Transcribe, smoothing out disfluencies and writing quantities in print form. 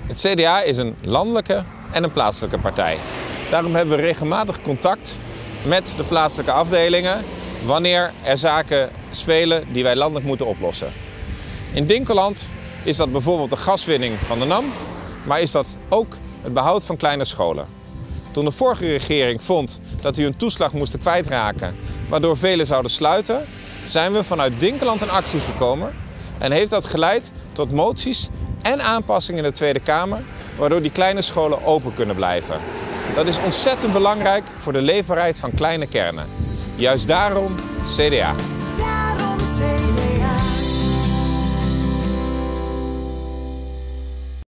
Het CDA is een landelijke en een plaatselijke partij. Daarom hebben we regelmatig contact met de plaatselijke afdelingen wanneer er zaken spelen die wij landelijk moeten oplossen. In Dinkeland is dat bijvoorbeeld de gaswinning van de NAM, maar is dat ook het behoud van kleine scholen. Toen de vorige regering vond dat die hun toeslag moesten kwijtraken, waardoor velen zouden sluiten, zijn we vanuit Dinkeland in actie gekomen en heeft dat geleid tot moties en aanpassingen in de Tweede Kamer, waardoor die kleine scholen open kunnen blijven. Dat is ontzettend belangrijk voor de leefbaarheid van kleine kernen. Juist daarom CDA.